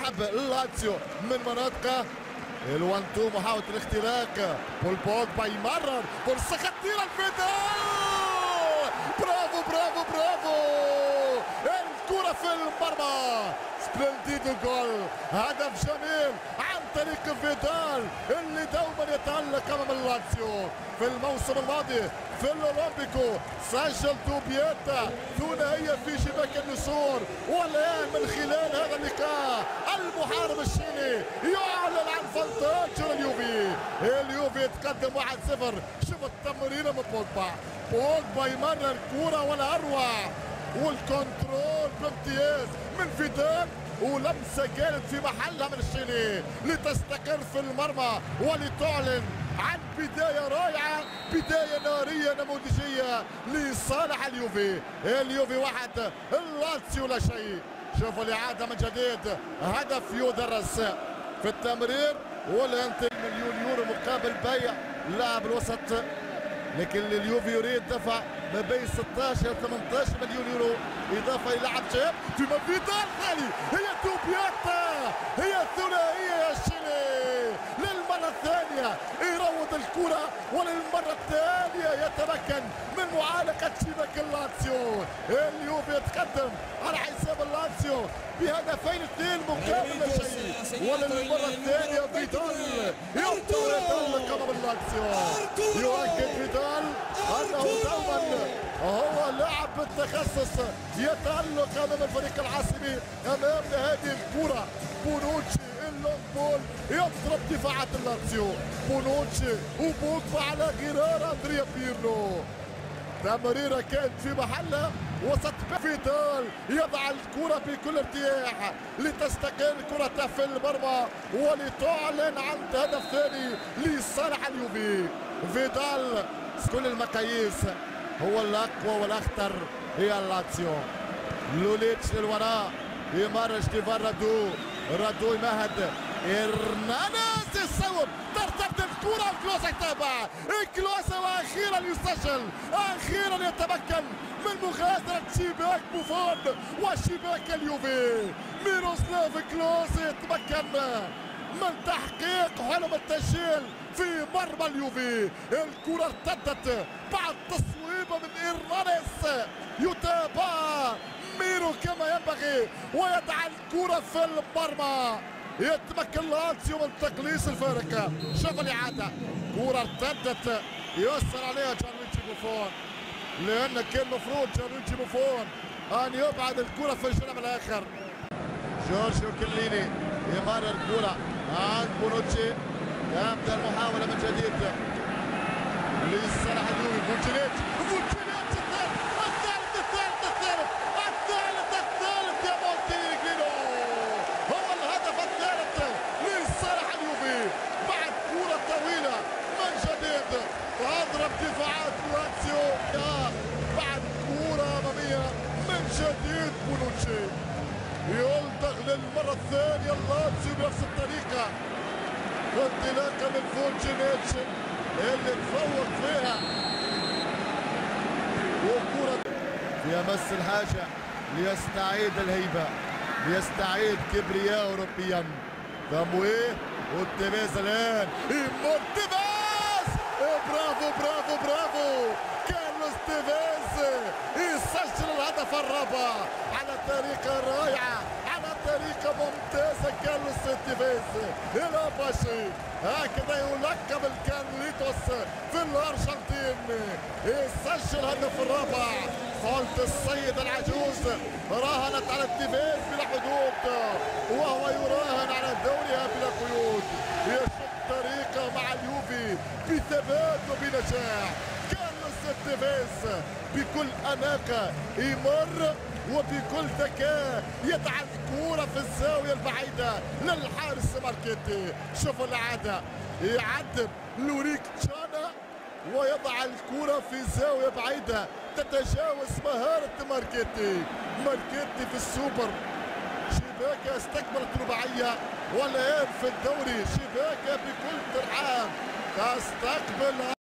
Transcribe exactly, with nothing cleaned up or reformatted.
يلعب لاتسيو من مناطقه الوان تو، محاولة الاختراق، بول بوجبا يمرر، فرصة خطيرة لفيدال، برافو برافو برافو، الكرة في المرمى، سبلنديدو جول، هدف جميل عن طريق فيدال اللي دوما يتألق امام اللاتسيو. في الموسم الماضي في الاولمبيكو سجل دوبياتا ثنائيه في شباك النسور، والان من خلال هذا اللقاء المحارب الشيلي يعلن عن فانتاج اليوفي. اليوفي يتقدم واحد صفر. شوف التمريره من بوجبا، بوجبا يمرر كوره ولا اروع، والكنترول بامتياز من فيدال، ولمسه كانت في محلها من الشيلي لتستقر في المرمى ولتعلن عن بدايه رائعه، بدايه ناريه نموذجيه لصالح اليوفي. اليوفي واحد اللاتسيو لا شيء. شوفوا الاعاده من جديد، هدف يدرس في التمرير، والانتر مليون يورو مقابل بيع لاعب الوسط، لكن اليوفي يريد دفع ما بين ستة عشر إلى ثمانية عشر مليون يورو اضافه الى لاعب شاب في فيدال. ثاني هي دوبياتا، هي الثنائيه يا شيلي للمره الثانيه يروض الكره، وللمره الثانيه يتمكن من معالجه شباك اللاتسيو. اليوفي يتقدم على حساب اللاتسيو بهدفين اثنين مقابل لا شيء، وللمره الثانيه فيدال يتألق امام اللاتسيو. يؤكد فيدال انه دوما هو لاعب بالتخصص يتألق امام الفريق العاصمي. امام هذه الكره بونوتشي اللونج بول يضرب دفاعات اللاتسيو، بونوتشي وبوجبا على غرار اندريا بيرلو. تمريره كانت في محلها، وسط فيدال يضع الكرة بكل ارتياح لتستقر كرته في المرمى ولتعلن عن هدف ثاني لصالح اليوفي. فيدال كل المقاييس هو الاقوى والاخطر، هي اللاتسيو. لوليتش للوراء يمرر ستيفان رادو، رادو يمهد، إرنانيز يصوب، ترتد الكرة، كلوسا يتابع، كلوسا واخيرا يسجل، اخيرا يتمكن من مغادرة شباك بوفون وشباك اليوفي. ميروسلاف كلوسا يتمكن من تحقيق حلم التسجيل في مرمى اليوفي. الكرة ارتدت بعد تصويبة من إرنانيز، يتابع ميرو كما ينبغي ويضع الكرة في المرمى. يتمكن لاتسيو من تقليص الفارق. شوف الإعادة، كرة ارتدت يسر عليها جانويتشي بوفون، لأن كان المفروض جانويتشي بوفون أن يبعد الكرة في الجانب الآخر. جورجيو كليني يمرر الكرة عند بونوتشي، يبدأ المحاولة من جديد لصالح اليوفي. فوتشينيتش، فوتشينيتش الثالث الثالث الثالث الثالث الثالث الثالث يا مونتينيغرينو، هو الهدف الثالث لصالح اليوفي بعد كرة طويلة من جديد، واضرب دفاعات لاتسيو بعد كرة أمامية من جديد. بونوتشي يلدغ للمرة الثانية اللاتسيو بنفس الطريقة، انطلاقا من فوتشينيتش اللي تفوق فيها، وكرة في امس الحاجة ليستعيد الهيبة، ليستعيد كبرياء اوروبيا. دامويه والتباز الان، يمر تيفيز، برافو برافو برافو، كارلوس تيفيز يسجل الهدف الرابع على طريقة رائعة، على طريقة ممتازة. كارلوس تيفيز الاباشي هكذا يلقب الكارليتوس في الارجنتين، يسجل الهدف الرابع. قلت السيد العجوز راهنت على تيفيز بلا حدود، وهو يراهن على دورها بلا قيود. يشق طريقة مع اليوفي بثبات وبنجاح. كارلوس تيفيز بكل أناقة يمر وبكل ذكاء يضع الكرة في الزاوية البعيدة للحارس ماركيتي. شوفوا الإعادة، يعدل لوريك تشانا ويضع الكرة في زاوية بعيدة تتجاوز مهارة ماركيتي. ماركيتي في السوبر شباكة استقبلت رباعية، والآن في الدوري شباكة بكل ترحاب تستقبل